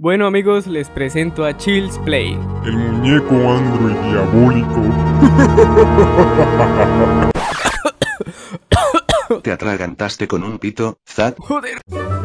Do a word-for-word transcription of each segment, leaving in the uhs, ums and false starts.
Bueno amigos, les presento a Chills Play, el muñeco Android diabólico. ¿Te atragantaste con un pito, Zad? Joder.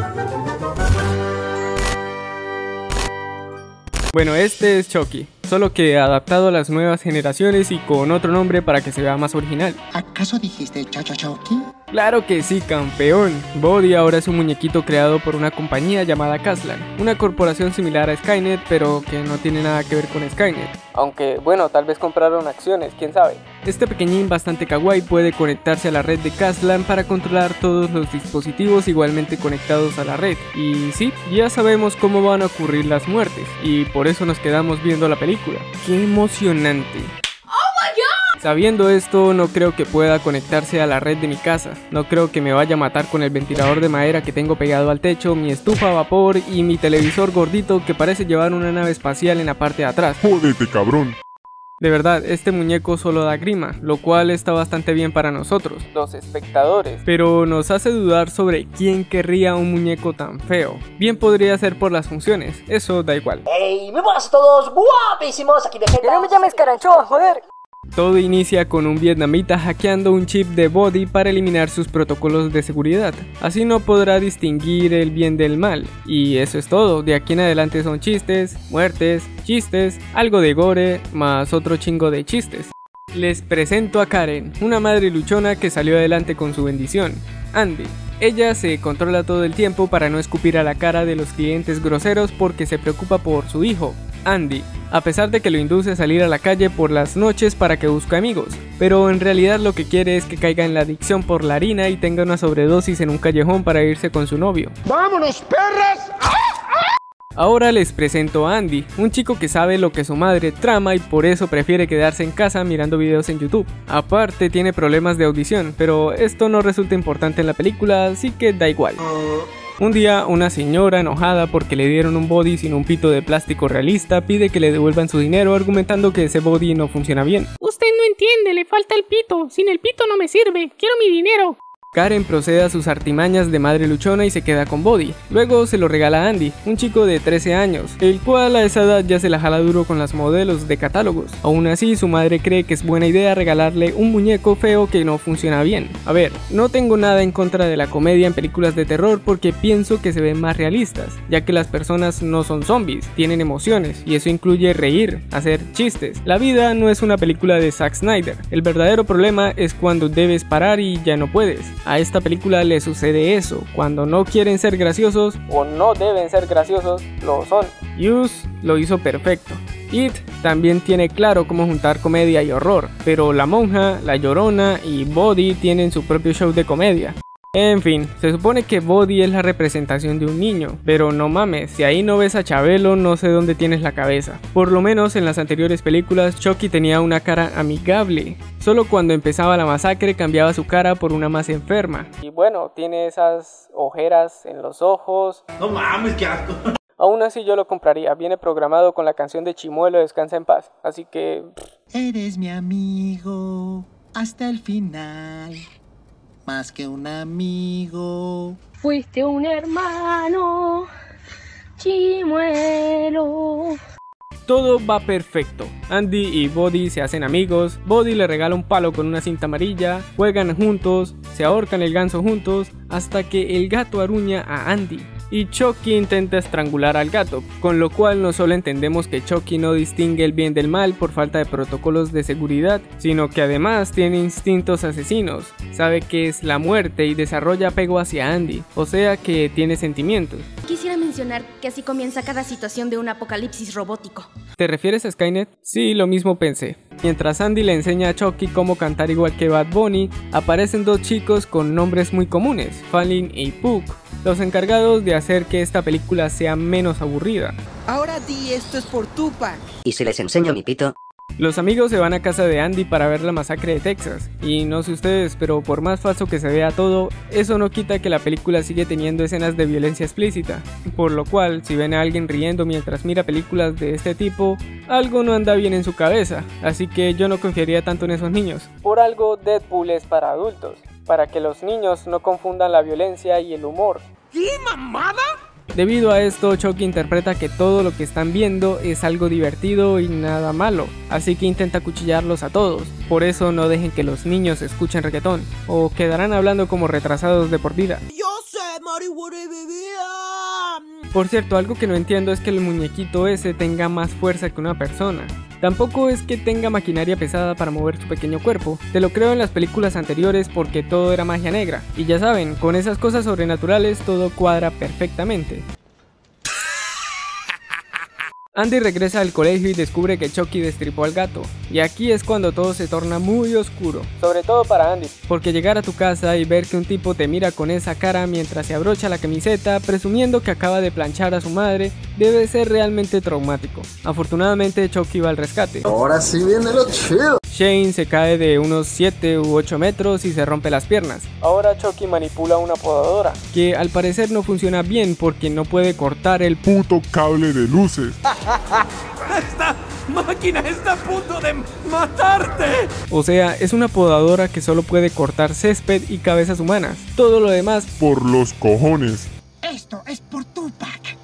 Bueno, este es Chucky, solo que adaptado a las nuevas generaciones y con otro nombre para que se vea más original. ¿Acaso dijiste Chacho Chucky? Claro que sí, campeón. Bodhi ahora es un muñequito creado por una compañía llamada Caslan, una corporación similar a Skynet, pero que no tiene nada que ver con Skynet. Aunque, bueno, tal vez compraron acciones, quién sabe. Este pequeñín bastante kawaii puede conectarse a la red de Caslan para controlar todos los dispositivos igualmente conectados a la red. Y sí, ya sabemos cómo van a ocurrir las muertes, y por eso nos quedamos viendo la película. ¡Qué emocionante! Sabiendo esto, no creo que pueda conectarse a la red de mi casa. No creo que me vaya a matar con el ventilador de madera que tengo pegado al techo, mi estufa a vapor y mi televisor gordito que parece llevar una nave espacial en la parte de atrás. Jódete, cabrón. De verdad, este muñeco solo da grima, lo cual está bastante bien para nosotros, los espectadores. Pero nos hace dudar sobre quién querría un muñeco tan feo. Bien podría ser por las funciones, eso da igual. ¡Ey! ¡Muy buenas a todos! ¡Guapísimos! Aquí Vegeta. ¡Que no me llames Caranchoa, joder! Todo inicia con un vietnamita hackeando un chip de Bodhi para eliminar sus protocolos de seguridad. Así no podrá distinguir el bien del mal. Y eso es todo, de aquí en adelante son chistes, muertes, chistes, algo de gore, más otro chingo de chistes. Les presento a Karen, una madre luchona que salió adelante con su bendición, Andy. Ella se controla todo el tiempo para no escupir a la cara de los clientes groseros porque se preocupa por su hijo, Andy, a pesar de que lo induce a salir a la calle por las noches para que busque amigos, pero en realidad lo que quiere es que caiga en la adicción por la harina y tenga una sobredosis en un callejón para irse con su novio. ¡Vámonos, perras! Ahora les presento a Andy, un chico que sabe lo que su madre trama y por eso prefiere quedarse en casa mirando videos en YouTube. Aparte tiene problemas de audición, pero esto no resulta importante en la película, así que da igual. Un día, una señora enojada porque le dieron un body sin un pito de plástico realista pide que le devuelvan su dinero argumentando que ese body no funciona bien. Usted no entiende, le falta el pito. Sin el pito no me sirve, quiero mi dinero. Karen procede a sus artimañas de madre luchona y se queda con Bodhi. Luego se lo regala a Andy, un chico de trece años, el cual a esa edad ya se la jala duro con las modelos de catálogos. Aún así, su madre cree que es buena idea regalarle un muñeco feo que no funciona bien. A ver, no tengo nada en contra de la comedia en películas de terror porque pienso que se ven más realistas, ya que las personas no son zombies, tienen emociones y eso incluye reír, hacer chistes. La vida no es una película de Zack Snyder, el verdadero problema es cuando debes parar y ya no puedes. A esta película le sucede eso, cuando no quieren ser graciosos o no deben ser graciosos, lo son. Use lo hizo perfecto. It también tiene claro cómo juntar comedia y horror, pero La Monja, La Llorona y Bodhi tienen su propio show de comedia. En fin, se supone que Bodhi es la representación de un niño, pero no mames, si ahí no ves a Chabelo no sé dónde tienes la cabeza. Por lo menos en las anteriores películas Chucky tenía una cara amigable, solo cuando empezaba la masacre cambiaba su cara por una más enferma. Y bueno, tiene esas ojeras en los ojos. No mames, qué asco. Aún así yo lo compraría, viene programado con la canción de Chimuelo Descansa en Paz, así que... Eres mi amigo hasta el final. Más que un amigo. Fuiste un hermano, Chimuelo. Todo va perfecto. Andy y Bodhi se hacen amigos, Bodhi le regala un palo con una cinta amarilla, juegan juntos, se ahorcan el ganso juntos, hasta que el gato aruña a Andy. Y Chucky intenta estrangular al gato, con lo cual no solo entendemos que Chucky no distingue el bien del mal por falta de protocolos de seguridad, sino que además tiene instintos asesinos, sabe que es la muerte y desarrolla apego hacia Andy, o sea que tiene sentimientos. Quisiera mencionar que así comienza cada situación de un apocalipsis robótico. ¿Te refieres a Skynet? Sí, lo mismo pensé. Mientras Andy le enseña a Chucky cómo cantar igual que Bad Bunny, aparecen dos chicos con nombres muy comunes, Falin y Puck, los encargados de hacer que esta película sea menos aburrida. Ahora di esto es por Tupac. ¿Y si les enseño mi pito? Los amigos se van a casa de Andy para ver la masacre de Texas, y no sé ustedes, pero por más falso que se vea todo, eso no quita que la película sigue teniendo escenas de violencia explícita, por lo cual si ven a alguien riendo mientras mira películas de este tipo, algo no anda bien en su cabeza, así que yo no confiaría tanto en esos niños. Por algo Deadpool es para adultos, para que los niños no confundan la violencia y el humor. ¿Qué mamada? Debido a esto, Chucky interpreta que todo lo que están viendo es algo divertido y nada malo, así que intenta acuchillarlos a todos. Por eso no dejen que los niños escuchen reggaetón, o quedarán hablando como retrasados de por vida. Yo sé, marihuana y bebida. Por cierto, algo que no entiendo es que el muñequito ese tenga más fuerza que una persona. Tampoco es que tenga maquinaria pesada para mover su pequeño cuerpo. Te lo creo en las películas anteriores porque todo era magia negra. Y ya saben, con esas cosas sobrenaturales todo cuadra perfectamente. Andy regresa al colegio y descubre que Chucky destripó al gato. Y aquí es cuando todo se torna muy oscuro. Sobre todo para Andy. Porque llegar a tu casa y ver que un tipo te mira con esa cara mientras se abrocha la camiseta, presumiendo que acaba de planchar a su madre, debe ser realmente traumático. Afortunadamente Chucky va al rescate. Ahora sí viene lo chido. Shane se cae de unos siete u ocho metros y se rompe las piernas. Ahora Chucky manipula una podadora, que al parecer no funciona bien porque no puede cortar el Puto cable de luces. ¡Esta máquina está a punto de matarte! O sea, es una podadora que solo puede cortar césped y cabezas humanas. Todo lo demás Por los cojones. Esto es por Tupac.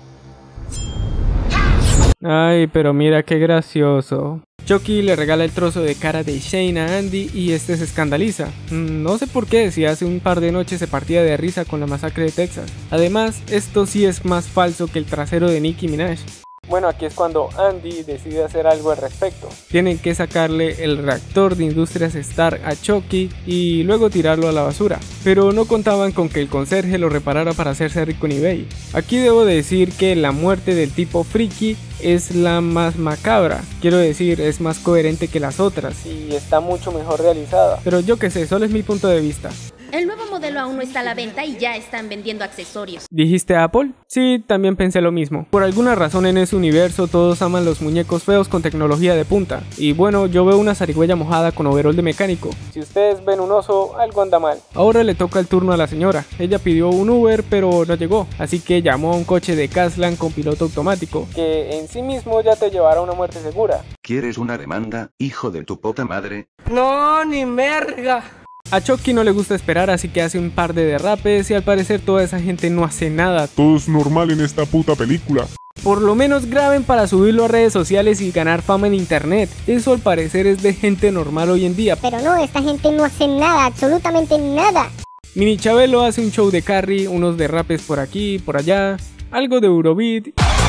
Ay, pero mira qué gracioso. Chucky le regala el trozo de cara de Shane a Andy y este se escandaliza. No sé por qué, si hace un par de noches se partía de risa con la masacre de Texas. Además, esto sí es más falso que el trasero de Nicki Minaj. Bueno, aquí es cuando Andy decide hacer algo al respecto. Tienen que sacarle el reactor de Industrias Stark a Chucky y luego tirarlo a la basura. Pero no contaban con que el conserje lo reparara para hacerse rico en eBay. Aquí debo decir que la muerte del tipo friki es la más macabra. Quiero decir, es más coherente que las otras y está mucho mejor realizada. Pero yo qué sé, solo es mi punto de vista. El nuevo modelo aún no está a la venta y ya están vendiendo accesorios. ¿Dijiste Apple? Sí, también pensé lo mismo. Por alguna razón en ese universo todos aman los muñecos feos con tecnología de punta. Y bueno, yo veo una zarigüeya mojada con overol de mecánico. Si ustedes ven un oso, algo anda mal. Ahora le toca el turno a la señora. Ella pidió un Uber pero no llegó. Así que llamó a un coche de Caslan con piloto automático, que en sí mismo ya te llevará a una muerte segura. ¿Quieres una demanda, hijo de tu puta madre? No, ni merga. A Chucky no le gusta esperar, así que hace un par de derrapes y al parecer toda esa gente no hace nada. Todo es normal en esta puta película. Por lo menos graben para subirlo a redes sociales y ganar fama en internet. Eso al parecer es de gente normal hoy en día. Pero no, esta gente no hace nada, absolutamente nada. Mini Chabelo hace un show de carry, unos derrapes por aquí, por allá, algo de Eurobeat.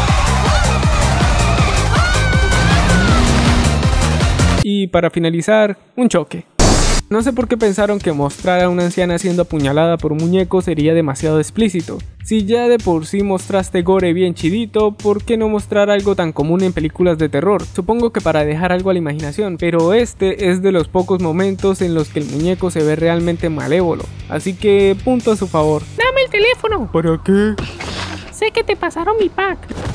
Y para finalizar, un choque. No sé por qué pensaron que mostrar a una anciana siendo apuñalada por un muñeco sería demasiado explícito. Si ya de por sí mostraste gore bien chidito, ¿por qué no mostrar algo tan común en películas de terror? Supongo que para dejar algo a la imaginación, pero este es de los pocos momentos en los que el muñeco se ve realmente malévolo. Así que punto a su favor. Dame el teléfono. ¿Para qué? Sé que te pasaron mi pack.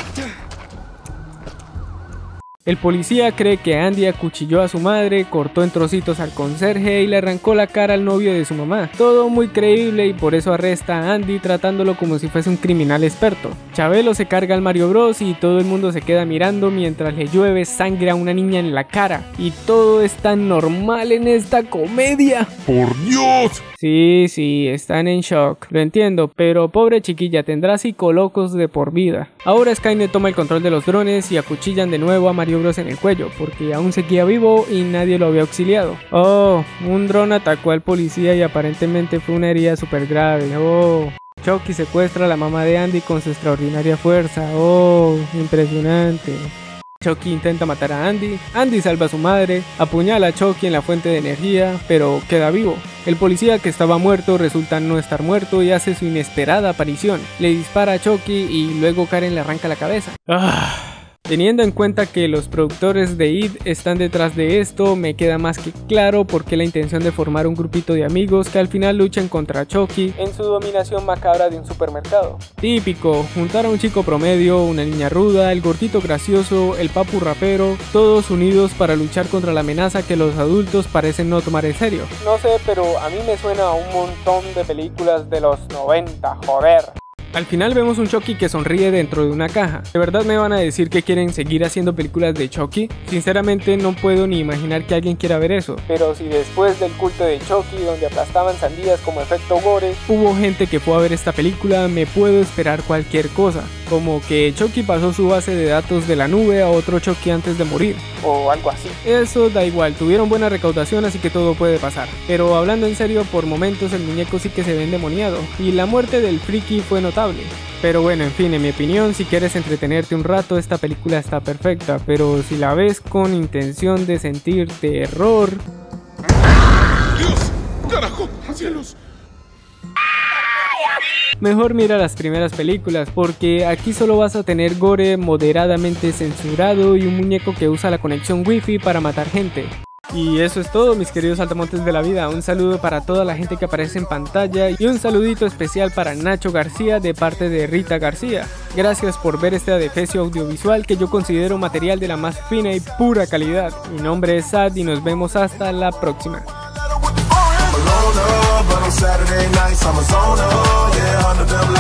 El policía cree que Andy acuchilló a su madre, cortó en trocitos al conserje y le arrancó la cara al novio de su mamá. Todo muy creíble y por eso arresta a Andy tratándolo como si fuese un criminal experto. Chabelo se carga al Mario Bros y todo el mundo se queda mirando mientras le llueve sangre a una niña en la cara. Y todo es tan normal en esta comedia. ¡Por Dios! Sí, sí, están en shock, lo entiendo, pero pobre chiquilla, tendrá psicolocos de por vida. Ahora Skynet toma el control de los drones y acuchillan de nuevo a Mario Bros en el cuello, porque aún seguía vivo y nadie lo había auxiliado. Oh, un dron atacó al policía y aparentemente fue una herida súper grave. Oh, Chucky secuestra a la mamá de Andy con su extraordinaria fuerza. Oh, impresionante. Chucky intenta matar a Andy, Andy salva a su madre, apuñala a Chucky en la fuente de energía, pero queda vivo. El policía que estaba muerto resulta no estar muerto y hace su inesperada aparición. Le dispara a Chucky y luego Karen le arranca la cabeza. Ah. Teniendo en cuenta que los productores de It están detrás de esto, me queda más que claro por qué la intención de formar un grupito de amigos que al final luchan contra Chucky en su dominación macabra de un supermercado. Típico, juntar a un chico promedio, una niña ruda, el gordito gracioso, el papu rapero, todos unidos para luchar contra la amenaza que los adultos parecen no tomar en serio. No sé, pero a mí me suena a un montón de películas de los noventa, joder. Al final vemos un Chucky que sonríe dentro de una caja. ¿De verdad me van a decir que quieren seguir haciendo películas de Chucky? Sinceramente no puedo ni imaginar que alguien quiera ver eso. Pero si después del culto de Chucky, donde aplastaban sandías como efecto gore, hubo gente que fue a ver esta película, me puedo esperar cualquier cosa. Como que Chucky pasó su base de datos de la nube a otro Chucky antes de morir, o algo así. Eso da igual, tuvieron buena recaudación, así que todo puede pasar. Pero hablando en serio, por momentos el muñeco sí que se ve endemoniado, y la muerte del friki fue notable. Pero bueno, en fin, en mi opinión, si quieres entretenerte un rato, esta película está perfecta, pero si la ves con intención de sentir terror... ¡Dios! ¡Carajo! ¡Cielos! Mejor mira las primeras películas, porque aquí solo vas a tener gore moderadamente censurado y un muñeco que usa la conexión wifi para matar gente. Y eso es todo, mis queridos saltamontes de la vida. Un saludo para toda la gente que aparece en pantalla y un saludito especial para Nacho García de parte de Rita García. Gracias por ver este adefesio audiovisual que yo considero material de la más fina y pura calidad. Mi nombre es Sad y nos vemos hasta la próxima. But on Saturday nights I'm a zoner, yeah, under them